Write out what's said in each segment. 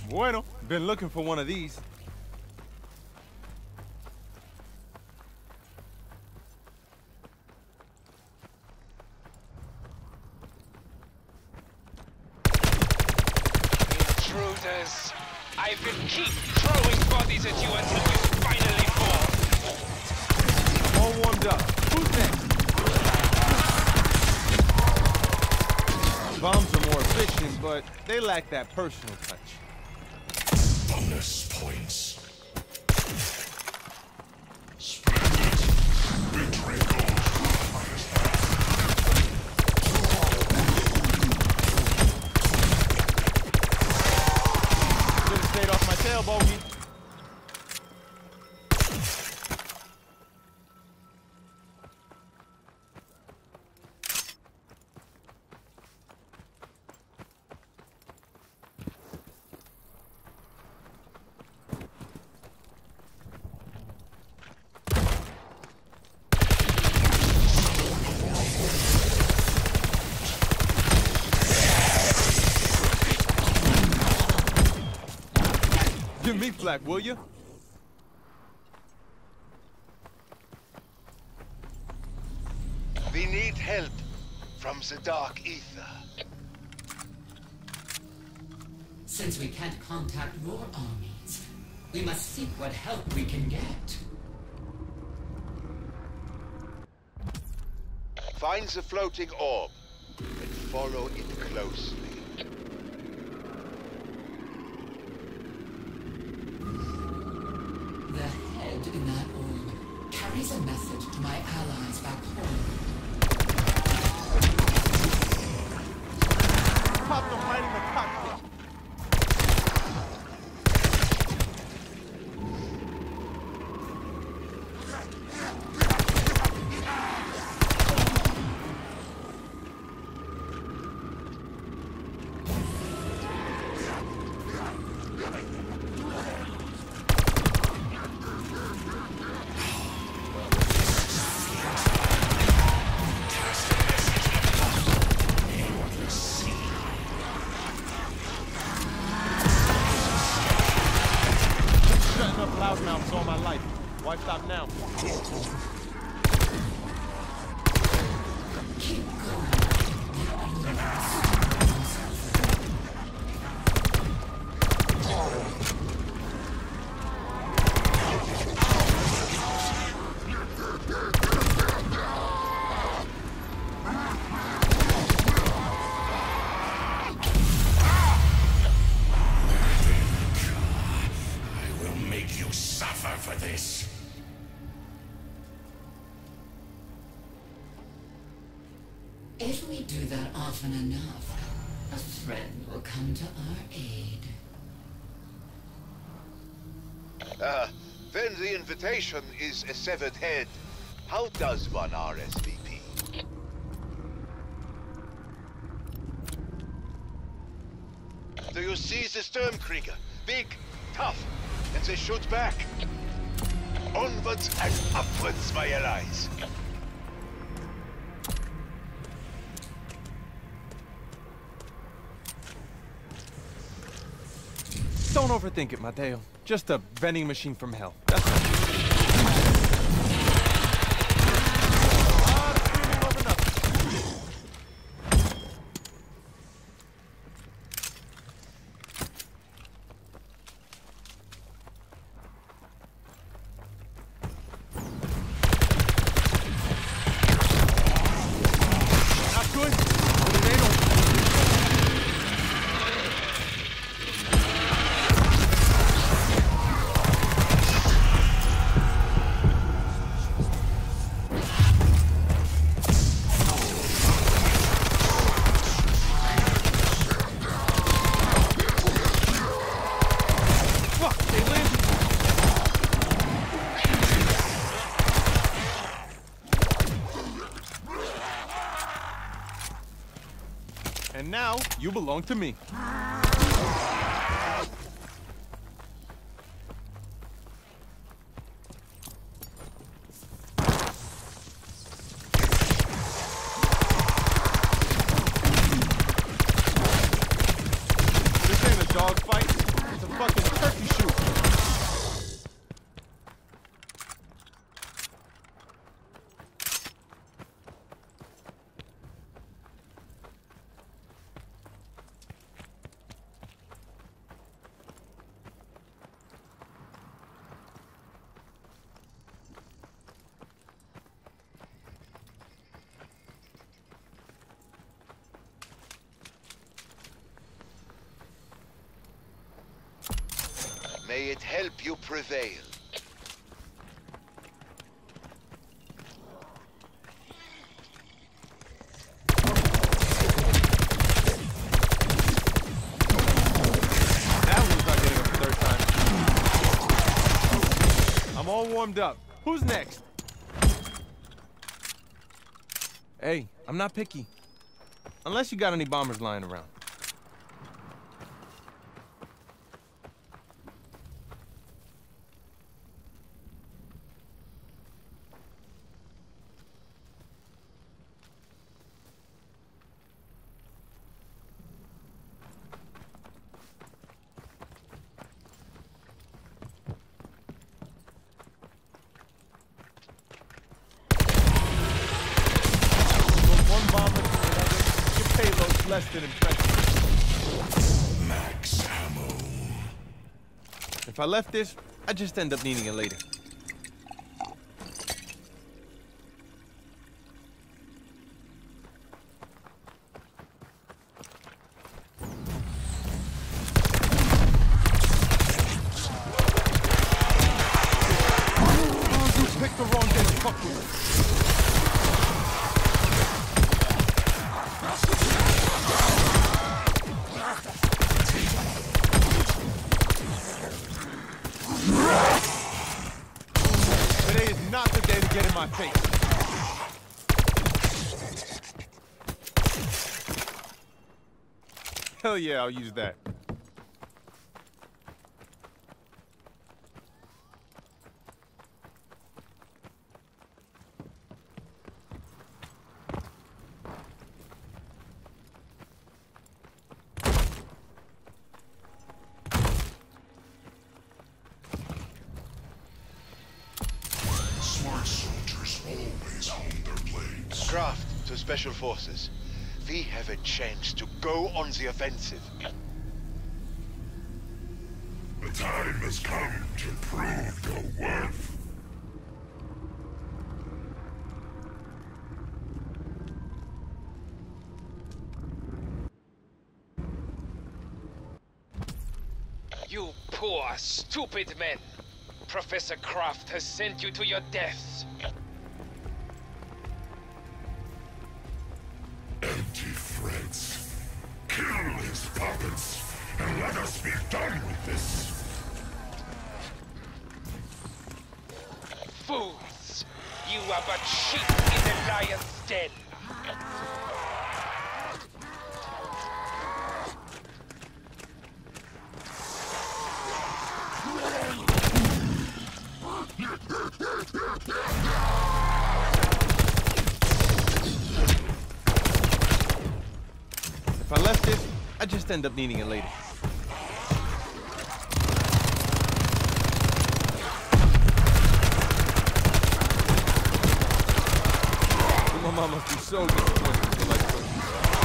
Bueno, been looking for one of these. Intruders! I will keep throwing bodies at you until you finally fall! All warmed up. Who's next? Bombs are more efficient, but they lack that personal touch. Bonus points. Splendid. Victory goes to the highest path. Should have stayed off my tail, Bogey. Give me flak, will you? We need help from the dark ether. Since we can't contact your armies, we must seek what help we can get. Find the floating orb and follow it closely. The head in that orb carries a message to my allies back home. Pop them right in the cockpit. Loudmouths all my life. Why stop now? Keep going. For this. If we do that often enough, a friend will come to our aid. When the invitation is a severed head, how does one RSVP? Do you see the Sturmkrieger? Big, tough, and they shoot back. Onwards and upwards, my allies. Don't overthink it, Mateo. Just a vending machine from hell. That's all. Screaming over nothing. Not good. And now, you belong to me. This ain't a dogfight. May it help you prevail. That one's not getting up the third time. I'm all warmed up. Who's next? Hey, I'm not picky. Unless you got any bombers lying around. Less than impressive. Max ammo. If I left this, I'd just end up needing it later. Oh, you picked the wrong day to fuck with me. Today is not the day to get in my face. Hell yeah, I'll use that. Smart soldiers always hone their blades. Craft to Special Forces. We have a chance to go on the offensive. The time has come to prove your worth. You poor, stupid men. Professor Kraft has sent you to your deaths. Empty threats. Kill his puppets, and let us be done with this. Fools! You are but sheep in the lion's den. If I left this, I'd just end up needing it later. My mom must be so disappointed with the life choice.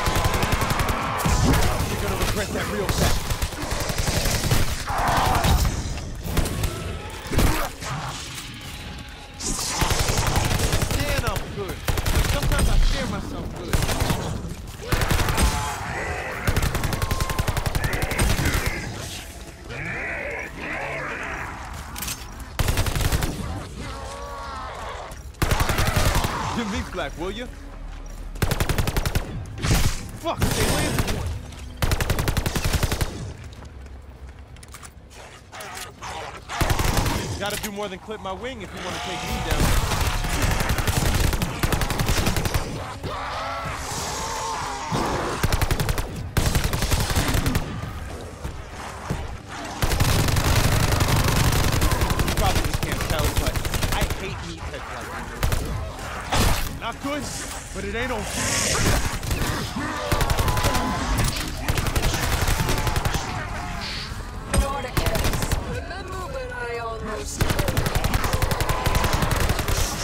You're gonna regret that real fast. Man, I'm good. But sometimes I scare myself good. Give me flack, will you? Fuck, they landed one. Gotta do more than clip my wing if you want to take me down. You probably just can't tell, but I hate meat pets like that. Not good, but it ain't over. Remember when I almost...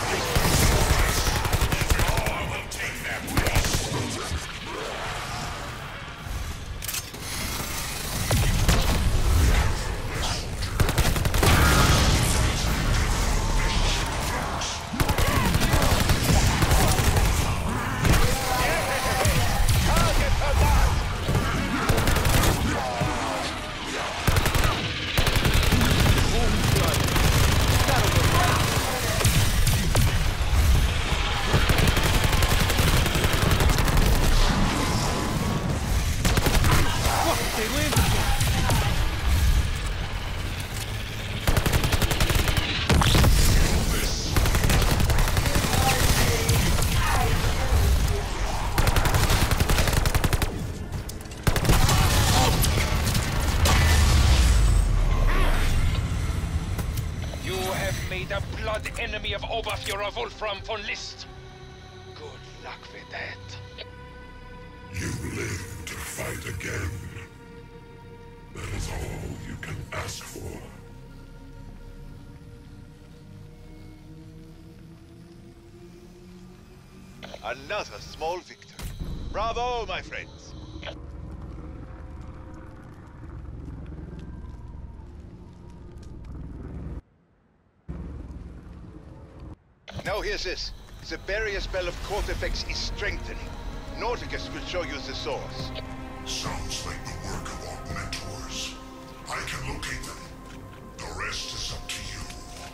they land again. You have made a blood enemy of Oberfuhrer Wolfram von List. Good luck with that. You live to fight again. That is all you can ask for. Another small victory. Bravo, my friends. Now here's this. The barrier spell of Cortifex is strengthening. Nauticus will show you the source. Sounds like the work of augmentors. I can locate them. The rest is up to you.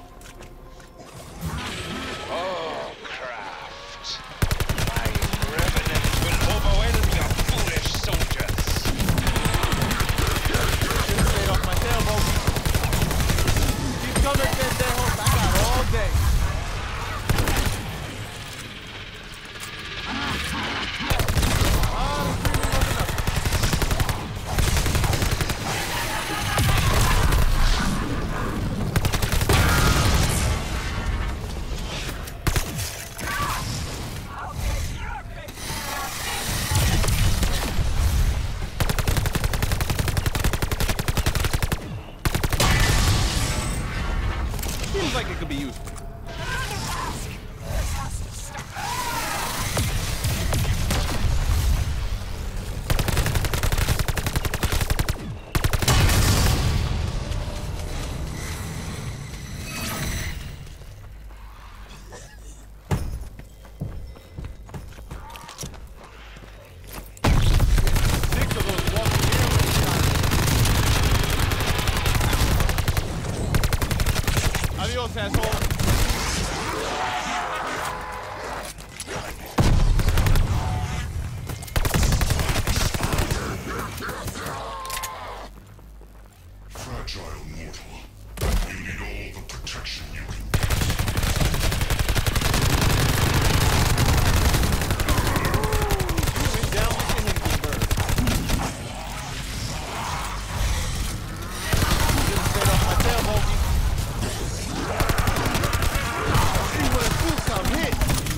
Oh, Craft. My revenants will overwhelm your foolish soldiers. Straight off my tail, Moby. Keep coming, pendejos. I got all day. Seems like it could be useful. Six of those walking airways. Adios, asshole. Fragile mortal. You need all the protection you can get. Went down with the Hindenburg. Getting straight off my tail, Moby. See what a fool some hit.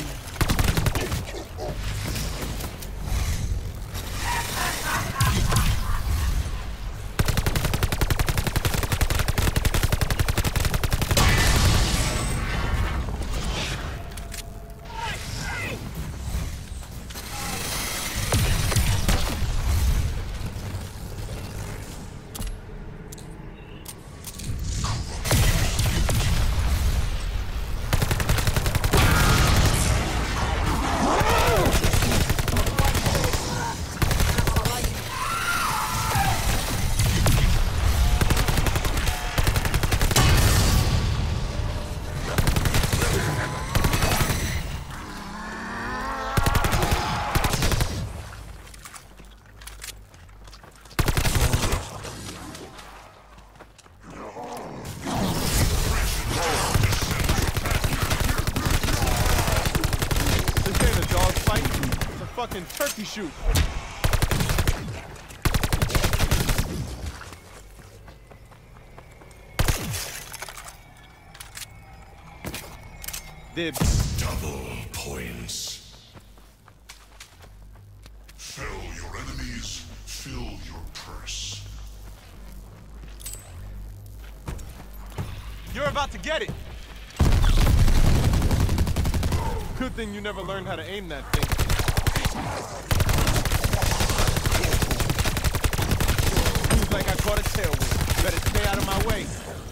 This ain't a dog fight. It's a fucking turkey shoot. Dibs. Double points. Fell your enemies, fill your purse. You're about to get it. Good thing you never learned how to aim that thing. Seems like I caught a tailwind. Better stay out of my way.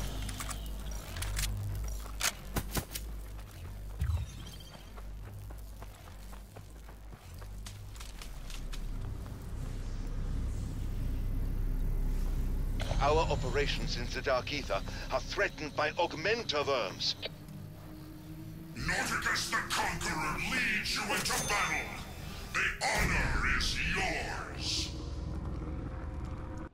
Our operations in the Dark Ether are threatened by augmenter worms. Nauticus the Conqueror leads you into battle. The honor is yours.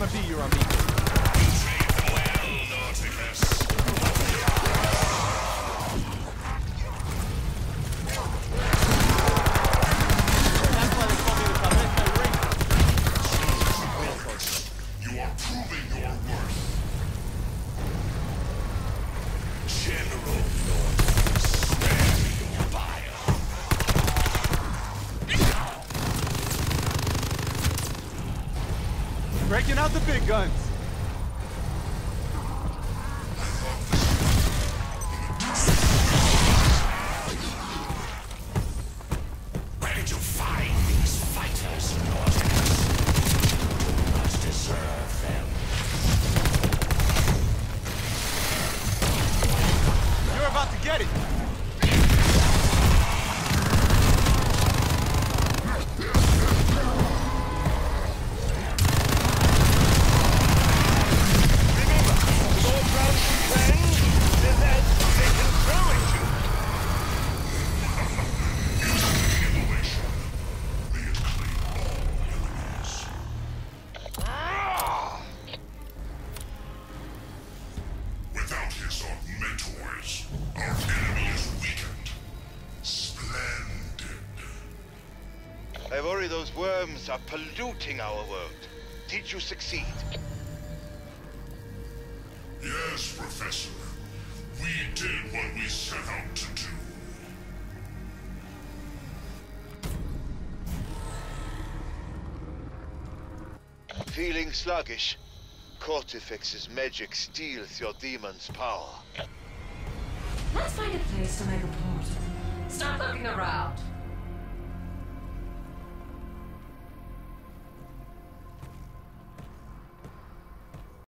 want to be your amigo. Treat them well, Nauticus. That's why they call me the Cabeza Ring. You are proving your worth. General Nauticus, spare your bile. Breaking out the big guns. Where did you find these fighters, Nauticus? You must deserve them. You're about to get it. Without his augmentors, our enemy is weakened. Splendid. I worry those worms are polluting our world. Did you succeed? Yes, Professor. We did what we set out to do. Feeling sluggish? Cortifex's magic steals your demon's power. Let's find a place to make a portal. Start looking around.